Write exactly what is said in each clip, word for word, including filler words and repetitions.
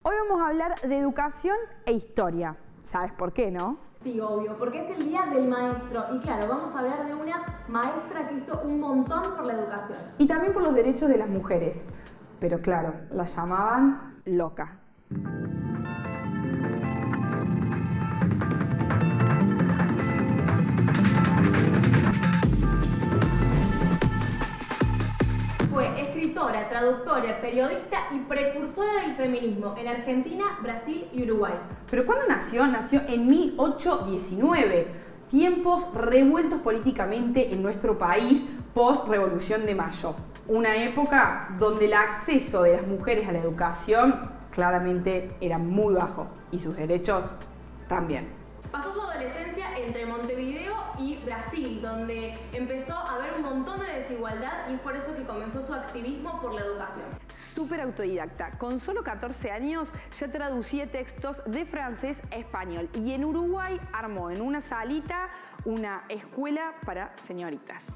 Hoy vamos a hablar de educación e historia. ¿Sabes por qué, no? Sí, obvio, porque es el Día del Maestro. Y claro, vamos a hablar de una maestra que hizo un montón por la educación. Y también por los derechos de las mujeres. Pero claro, la llamaban loca. Fue escritora, traductora, periodista y precursora del feminismo en Argentina, Brasil y Uruguay. ¿Pero cuándo nació? Nació en mil ochocientos diecinueve. Tiempos revueltos políticamente en nuestro país post-Revolución de Mayo. Una época donde el acceso de las mujeres a la educación claramente era muy bajo y sus derechos también. Pasó su adolescencia entre Montevideo y Brasil, donde empezó a haber un montón de desigualdad y es por eso que comenzó su activismo por la educación. Súper autodidacta. Con solo catorce años ya traducía textos de francés a español y en Uruguay armó en una salita una escuela para señoritas.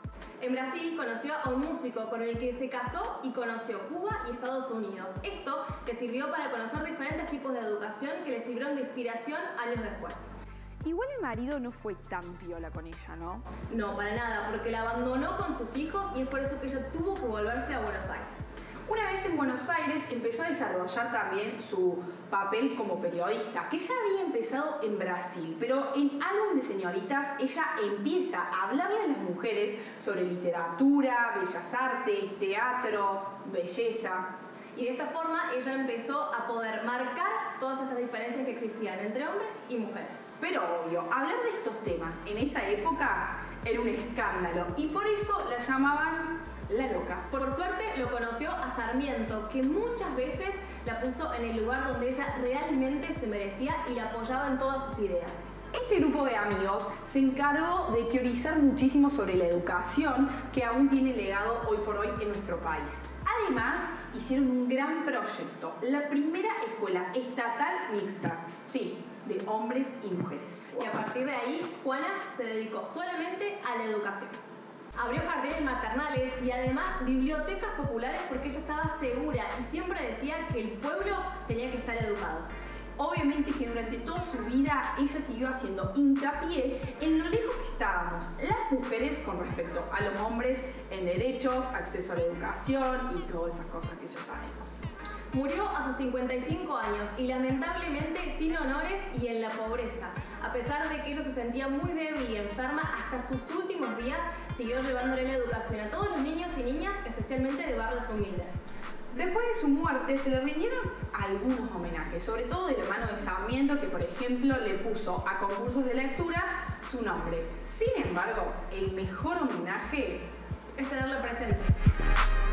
En Brasil conoció a un músico con el que se casó y conoció Cuba y Estados Unidos. Esto le sirvió para conocer diferentes tipos de educación que le sirvieron de inspiración años después. Igual el marido no fue tan piola con ella, ¿no? No, para nada, porque la abandonó con sus hijos y es por eso que ella tuvo que volverse a Buenos Aires. Una vez en Buenos Aires empezó a desarrollar también su papel como periodista, que ya había empezado en Brasil, pero en Álbum de Señoritas ella empieza a hablarle a las mujeres sobre literatura, bellas artes, teatro, belleza. Y de esta forma ella empezó a poder marcar todas estas diferencias que existían entre hombres y mujeres. Pero obvio, hablar de estos temas en esa época era un escándalo y por eso la llamaban la loca. Por suerte lo conoció a Sarmiento, que muchas veces la puso en el lugar donde ella realmente se merecía y la apoyaba en todas sus ideas. Este grupo de amigos se encargó de teorizar muchísimo sobre la educación que aún tiene legado hoy por hoy en nuestro país. Además, hicieron un gran proyecto, la primera escuela estatal mixta, sí, de hombres y mujeres. Y a partir de ahí, Juana se dedicó solamente a la educación. Abrió jardines maternales y además bibliotecas populares porque ella estaba segura y siempre decía que el pueblo tenía que estar educado. Obviamente que durante toda su vida ella siguió haciendo hincapié en lo lejos que estábamos las mujeres con respecto a los hombres en derechos, acceso a la educación y todas esas cosas que ya sabemos. Murió a sus cincuenta y cinco años y lamentablemente sin honores y en la pobreza. A pesar de que ella se sentía muy débil y enferma, hasta sus últimos días siguió llevándole la educación a todos los niños y niñas, especialmente de barrios humildes. Después de su muerte se le rindieron algunos homenajes, sobre todo de la mano de Sarmiento, que por ejemplo le puso a concursos de lectura su nombre. Sin embargo, el mejor homenaje es tenerlo presente.